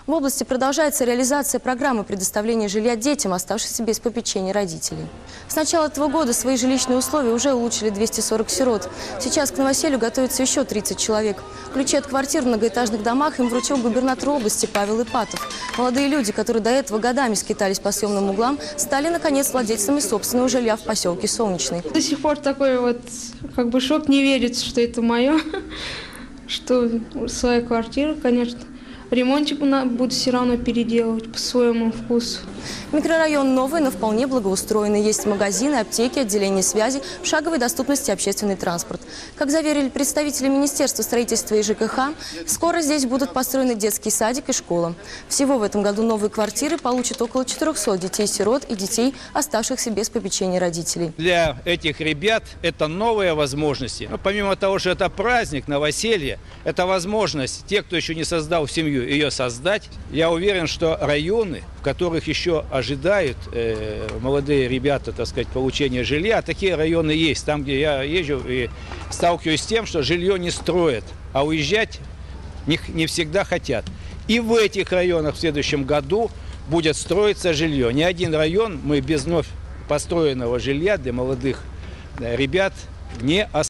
В области продолжается реализация программы предоставления жилья детям, оставшихся без попечения родителей. С начала этого года свои жилищные условия уже улучшили 240 сирот. Сейчас к новоселью готовится еще 30 человек. Ключи от квартир в многоэтажных домах им вручил губернатор области Павел Ипатов. Молодые люди, которые до этого годами скитались по съемным углам, стали, наконец, владельцами собственного жилья в поселке Солнечный. До сих пор такой вот, шок, не верится, что это мое, что своя квартира, конечно. Ремонтик буду все равно переделывать по своему вкусу. Микрорайон новый, но вполне благоустроенный. Есть магазины, аптеки, отделения связи, в шаговой доступности общественный транспорт. Как заверили представители Министерства строительства и ЖКХ, скоро здесь будут построены детский садик и школа. Всего в этом году новые квартиры получат около 400 детей-сирот и детей, оставшихся без попечения родителей. Для этих ребят это новые возможности. Но помимо того, что это праздник, новоселье, это возможность, те, кто еще не создал семью, ее создать. Я уверен, что районы, в которых еще ожидают молодые ребята, так сказать, получения жилья, такие районы есть. Там, где я езжу и сталкиваюсь с тем, что жилье не строят, а уезжать не всегда хотят. И в этих районах в следующем году будет строиться жилье. Ни один район мы без вновь построенного жилья для молодых ребят не оставим.